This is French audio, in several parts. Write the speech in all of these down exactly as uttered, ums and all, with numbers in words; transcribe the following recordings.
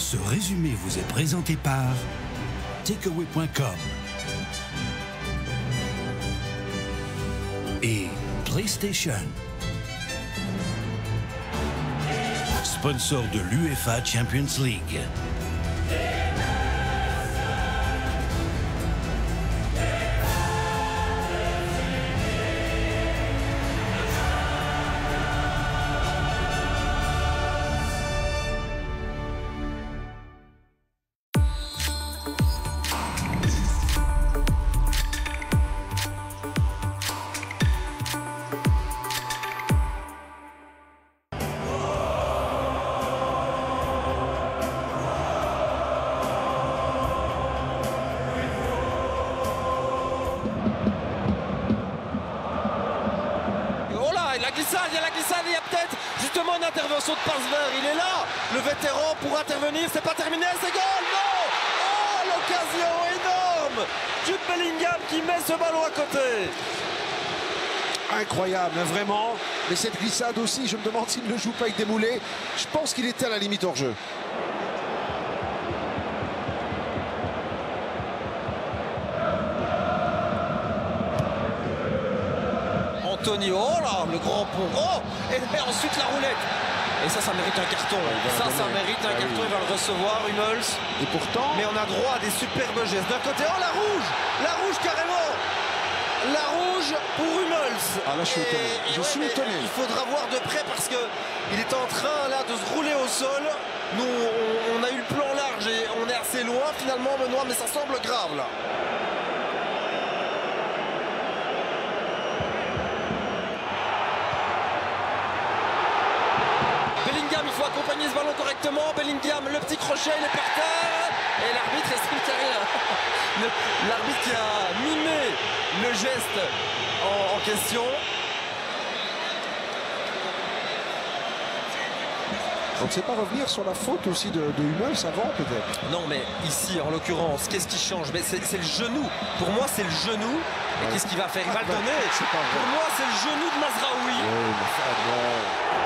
Ce résumé vous est présenté par takeaway point com et PlayStation. Sponsor de l'UEFA Champions League. La glissade, il y a la glissade, il y a peut-être justement une intervention de passe vert. Il est là, le vétéran pour intervenir, c'est pas terminé, c'est goal, non. Oh, l'occasion énorme, Jude Bellingham qui met ce ballon à côté. Incroyable, hein, vraiment. Mais cette glissade aussi, je me demande s'il ne joue pas avec des moulets. Je pense qu'il était à la limite hors jeu. Anthony, oh là, le grand pont, oh, et ensuite la roulette. Et ça, ça mérite un carton. Ça, ça mérite un carton, il va le recevoir, Hummels. Et pourtant... Mais on a droit à des superbes gestes. D'un côté, oh, la rouge, la rouge carrément. La rouge pour Hummels. Ah là, je suis étonné. Je suis étonné. Il faudra voir de près parce qu'il est en train là de se rouler au sol. Nous, on, on a eu le plan large et on est assez loin finalement, Benoît, mais ça semble grave là. Bellingham, il faut accompagner ce ballon correctement. Bellingham, le petit crochet, il est par terre. Et l'arbitre explique rien. L'arbitre qui a mimé le geste en, en question. On ne sait pas revenir sur la faute aussi de, de Hummels avant peut-être. Non mais ici en l'occurrence, qu'est-ce qui change? Mais c'est le genou. Pour moi c'est le genou. Et ouais. Qu'est-ce qu'il va faire? Il va ah, le donner. Pas Pour moi c'est le genou de Mazraoui. Oui, mais ça, non.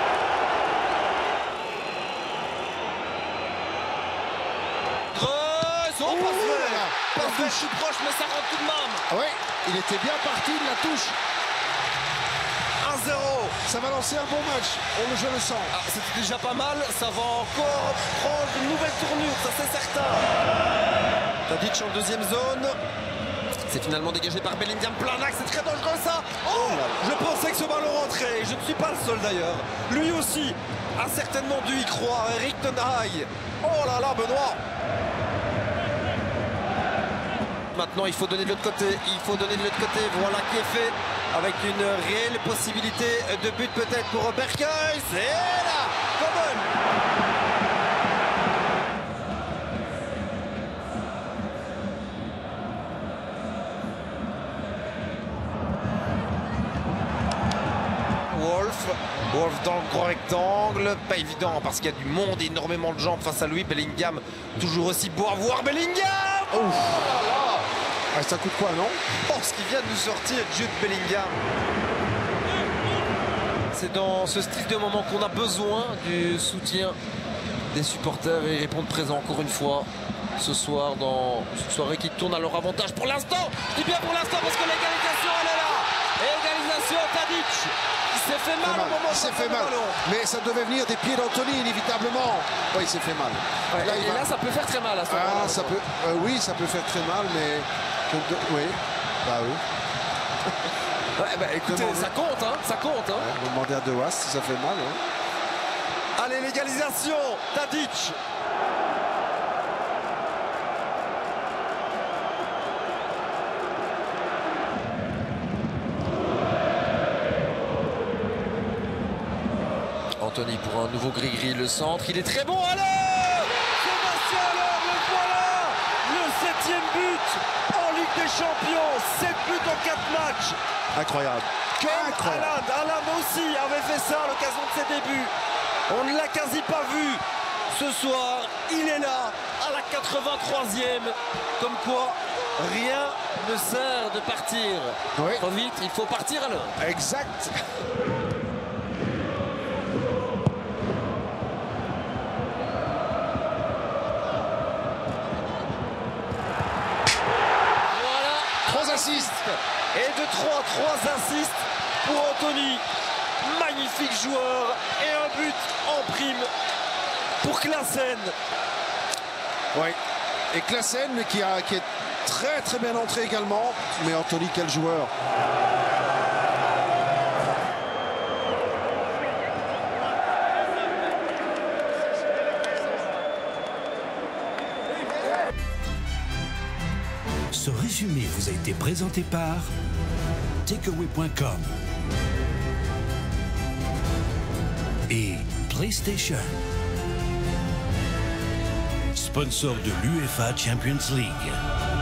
Oh, passe vert. Passe vert, je suis proche mais ça rentre tout de même. Ah oui, il était bien parti, il la touche. un zéro. Ça va lancer un bon match, on le, je le sens. Ah, c'était déjà pas mal, ça va encore prendre une nouvelle tournure, ça c'est certain. Tadic en deuxième zone. C'est finalement dégagé par Bellingham, plein axe, c'est très dangereux ça. Oh, je pensais que ce ballon rentrait, je ne suis pas le seul d'ailleurs. Lui aussi a certainement dû y croire, Eric Ten Hag. Oh là là, Benoît. Maintenant, il faut donner de l'autre côté. Il faut donner de l'autre côté. Voilà qui est fait. Avec une réelle possibilité de but peut-être pour Berghuis. C'est là, Coman. Wolf. Wolf dans le grand rectangle. Pas évident parce qu'il y a du monde, énormément de jambes face à lui. Bellingham, toujours aussi beau à voir. Bellingham. Oh là là. Ah, ça coûte quoi, non? Oh, ce qui vient de nous sortir, Jude Bellingham. C'est dans ce style de moment qu'on a besoin du soutien des supporters et répondre présent encore une fois ce soir dans cette soirée qui tourne à leur avantage pour l'instant. Je dis bien pour l'instant parce que l'égalisation, elle est là. Égalisation, Tadic. Il s'est fait mal, mal au moment où il s'est fait mal. Mais ça devait venir des pieds d'Anthony, inévitablement. Oui, il s'est fait mal. Ouais, là, et va... là, ça peut faire très mal à ce moment-là. Ah, ça peut... euh, oui, ça peut faire très mal, mais... Oui, bah oui. Ouais, bah écoutez, demander... ça compte, hein, ça compte. Hein. Ouais, vous demandez à Dewas si ça fait mal. Hein. Allez, l'égalisation, Tadic. Anthony pour un nouveau gris-gris, le centre, il est très bon, allez Sébastien alors, le voilà. Le septième but en Ligue des Champions, sept buts en quatre matchs. Incroyable. Comme Haaland, Haaland aussi avait fait ça à l'occasion de ses débuts. On ne l'a quasi pas vu. Ce soir, il est là, à la quatre-vingt-troisième. Comme quoi, rien ne sert de partir. Oui. Trop vite, il faut partir alors. Exact. Et de trois, trois assists pour Anthony. Magnifique joueur et un but en prime pour Claassen. Oui, et Claassen qui, a, qui est très très bien entré également. Mais Anthony, quel joueur! Ce résumé vous a été présenté par takeaway point com et PlayStation, sponsor de l'UEFA Champions League.